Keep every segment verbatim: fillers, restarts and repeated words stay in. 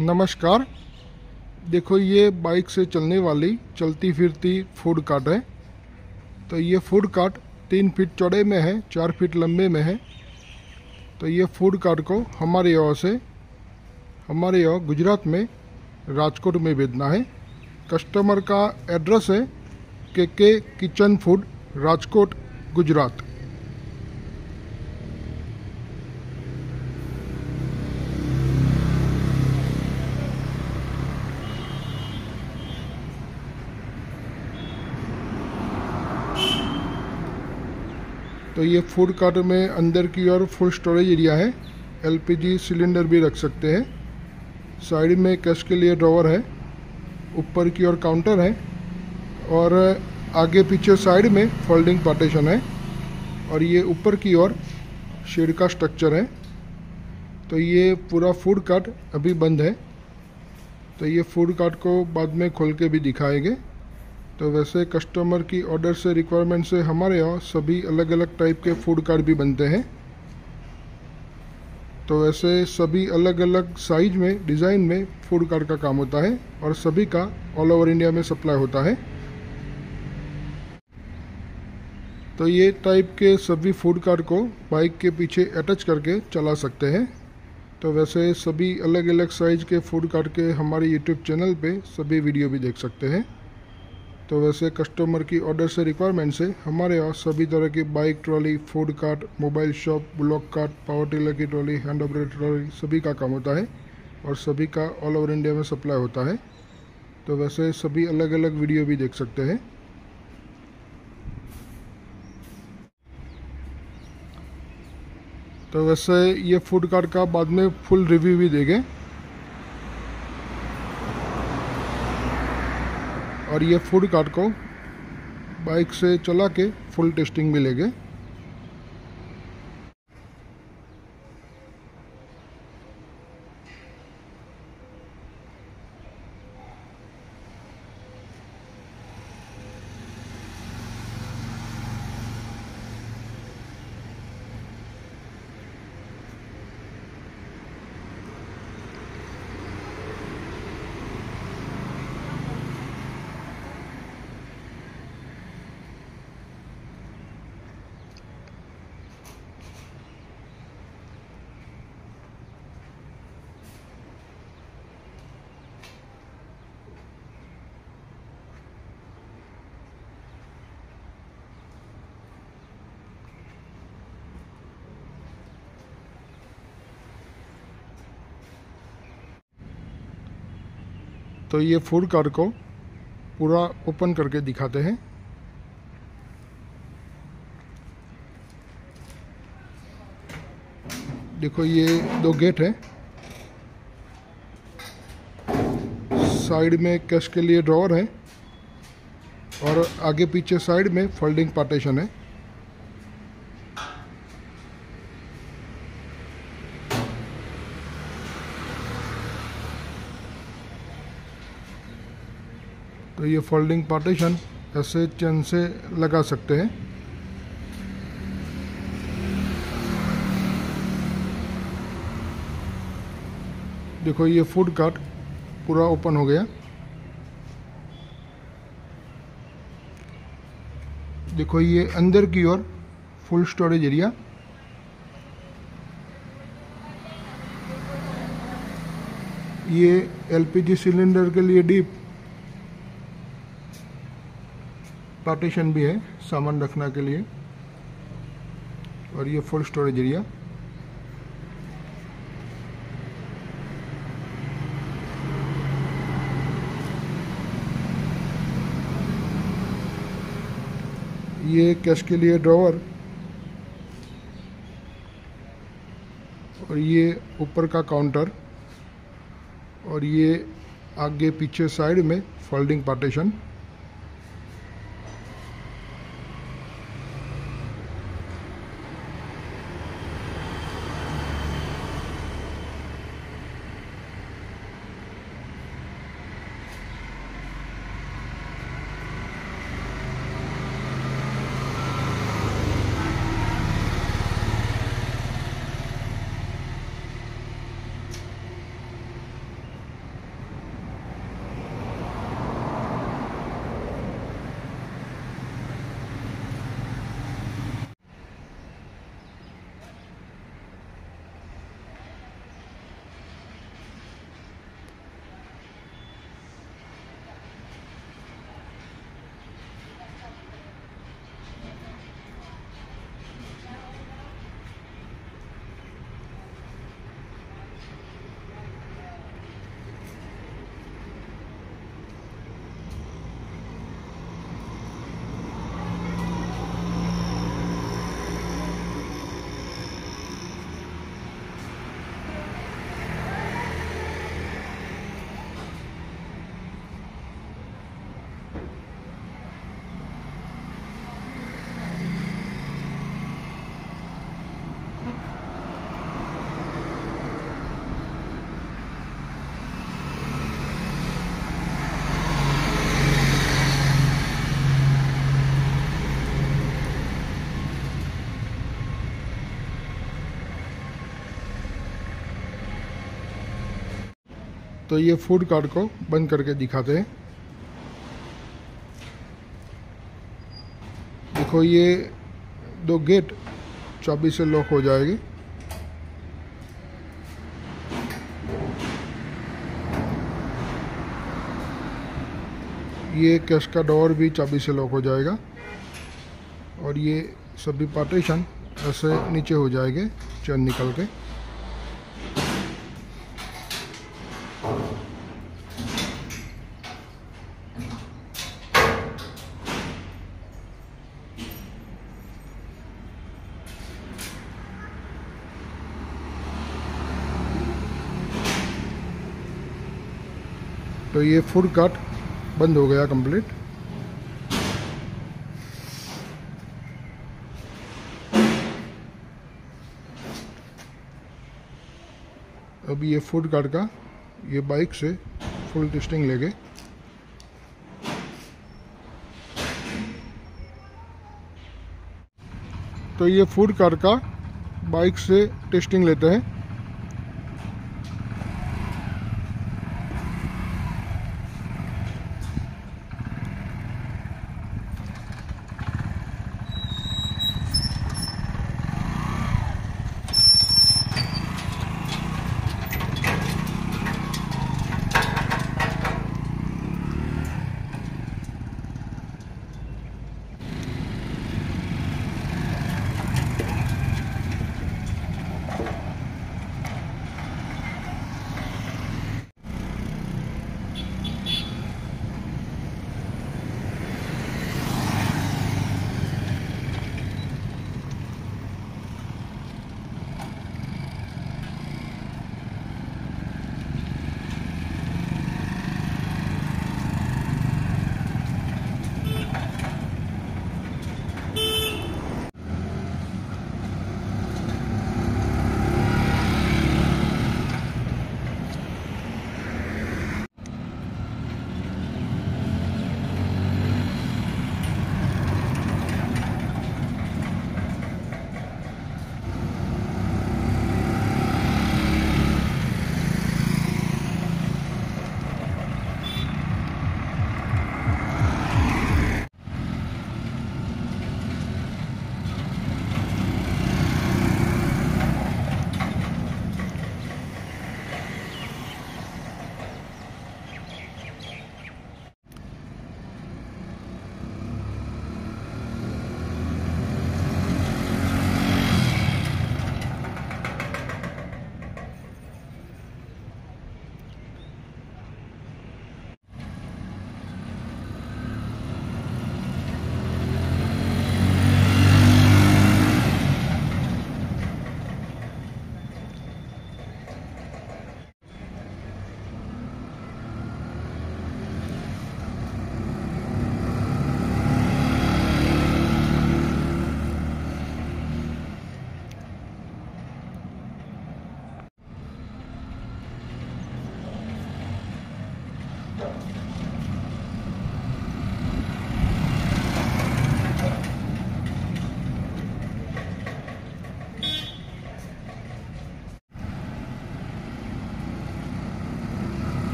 नमस्कार। देखो, ये बाइक से चलने वाली चलती फिरती फूड कार्ट है। तो ये फूड कार्ट तीन फीट चौड़े में है, चार फीट लंबे में है। तो ये फूड कार्ट को हमारे यहाँ से हमारे यहाँ गुजरात में राजकोट में भेजना है। कस्टमर का एड्रेस है के के किचन फूड, राजकोट, गुजरात। तो ये फूड कार्ट में अंदर की ओर फुल स्टोरेज एरिया है। एलपीजी सिलेंडर भी रख सकते हैं। साइड में कैश के लिए ड्रॉवर है। ऊपर की ओर काउंटर है और आगे पीछे साइड में फोल्डिंग पार्टीशन है। और ये ऊपर की ओर शेड का स्ट्रक्चर है। तो ये पूरा फूड कार्ट अभी बंद है। तो ये फूड कार्ट को बाद में खोल के भी दिखाएंगे। तो वैसे कस्टमर की ऑर्डर से, रिक्वायरमेंट से हमारे यहाँ सभी अलग अलग टाइप के फूड कार्ट भी बनते हैं। तो वैसे सभी अलग अलग साइज में, डिज़ाइन में फूड कार्ट का काम होता है और सभी का ऑल ओवर इंडिया में सप्लाई होता है। तो ये टाइप के सभी फूड कार्ट को बाइक के पीछे अटैच करके चला सकते हैं। तो वैसे सभी अलग अलग साइज के फूड कार्ट के हमारे यूट्यूब चैनल पे सभी वीडियो भी देख सकते हैं। तो वैसे कस्टमर की ऑर्डर से, रिक्वायरमेंट से हमारे यहाँ सभी तरह की bike trolley, food cart, mobile shop, block cart, power tiller की ट्रॉली, हैंड ऑपरेटेड ट्रॉली सभी का काम होता है और सभी का ऑल ओवर इंडिया में सप्लाई होता है। तो वैसे सभी अलग अलग वीडियो भी देख सकते हैं। तो वैसे ये फूड कार्ट का बाद में फुल रिव्यू भी देंगे और ये फूड कार्ट को बाइक से चला के फुल टेस्टिंग भी लेंगे। तो ये फूड कार्ट को पूरा ओपन करके दिखाते हैं। देखो, ये दो गेट है। साइड में कैश के लिए ड्रॉवर है और आगे पीछे साइड में फोल्डिंग पार्टीशन है। तो ये फोल्डिंग पार्टीशन ऐसे चेन से लगा सकते हैं। देखो, ये फूड कार्ट पूरा ओपन हो गया। देखो, ये अंदर की ओर फुल स्टोरेज एरिया। ये एलपीजी सिलेंडर के लिए डीप पार्टीशन भी है सामान रखने के लिए। और ये फुल स्टोरेज एरिया। ये कैश के लिए ड्रॉवर और ये ऊपर का काउंटर और ये आगे पीछे साइड में फोल्डिंग पार्टीशन। तो ये फूड कार्ट को बंद करके दिखाते हैं। देखो ये दो गेट चाबी से लॉक हो जाएगी। ये कैश का डोर भी चाबी से लॉक हो जाएगा और ये सभी पार्टीशन ऐसे नीचे हो जाएंगे चैन निकल के। तो ये फूड कार्ट बंद हो गया कंप्लीट। अब ये फूड कार्ट का ये बाइक से फुल टेस्टिंग लेंगे। तो ये फूड कार्ट का बाइक से टेस्टिंग लेते हैं।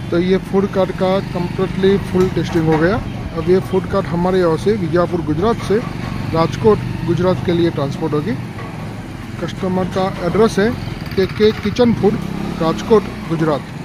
तो ये फूड कार्ट का कम्प्लीटली फुल टेस्टिंग हो गया। अब ये फूड कार्ट हमारे यहाँ से विजापुर गुजरात से राजकोट गुजरात के लिए ट्रांसपोर्ट होगी। कस्टमर का एड्रेस है के के किचन फूड, राजकोट गुजरात।